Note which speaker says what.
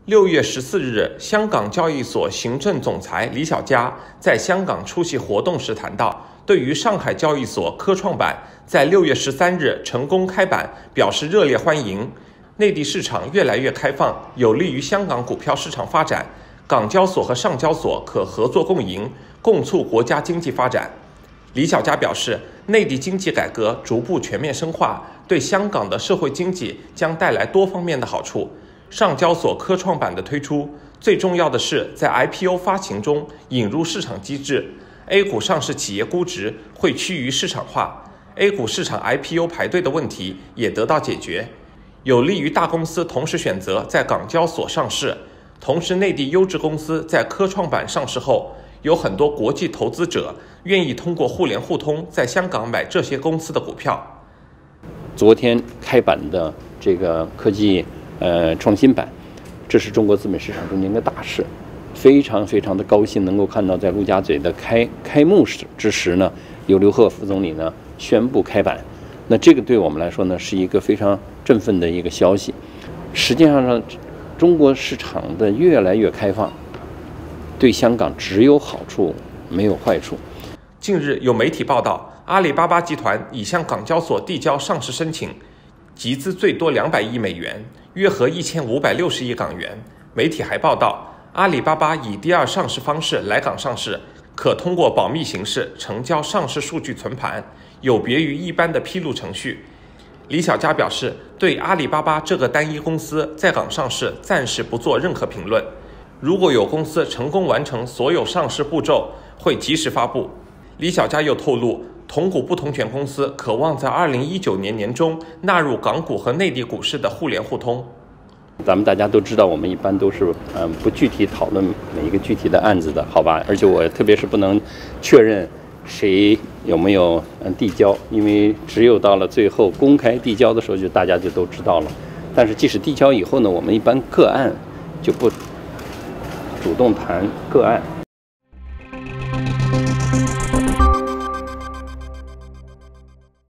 Speaker 1: 6月14日，香港交易所行政总裁李小加在香港出席活动时谈到，对于上海交易所科创板在6月13日成功开板表示热烈欢迎。内地市场越来越开放，有利于香港股票市场发展，港交所和上交所可合作共赢，共促国家经济发展。李小加表示，内地经济改革逐步全面深化，对香港的社会经济将带来多方面的好处。上交所科创板的推出，最重要的是在 IPO 发行中引入市场机制， A 股上市企业估值会趋于市场化， A 股市场 IPO 排队的问题也得到解决，有利于大公司同时选择在港交所上市。同时，内地优质公司在科创板上市后，有很多国际投资者愿意通过互联互通在香港买这些公司的股票。
Speaker 2: 昨天开板的这个科技创新板，这是中国资本市场中间的大事，非常的高兴能够看到在陆家嘴的开幕之时呢，有刘鹤副总理呢宣布开板。那这个对我们来说呢是一个非常振奋的一个消息。实际上呢，中国市场的越来越开放，对香港只有好处没有坏处。
Speaker 1: 近日有媒体报道，阿里巴巴集团已向港交所递交上市申请，集资最多200亿美元，约合1560亿港元。媒体还报道，阿里巴巴以第二上市方式来港上市，可通过保密形式呈交上市数据存盘，有别于一般的披露程序。李小加表示，对阿里巴巴这个单一公司在港上市暂时不做任何评论，如果有公司成功完成所有上市步骤，会及时发布。李小加又透露，同股不同权公司渴望在2019年年中纳入港股和内地股市的互联互通。
Speaker 2: 咱们大家都知道，我们一般都是不具体讨论每一个具体的案子的，好吧？而且我特别是不能确认谁有没有递交，因为只有到了最后公开递交的时候，大家就都知道了。但是即使递交以后呢，我们一般个案就不主动谈个案。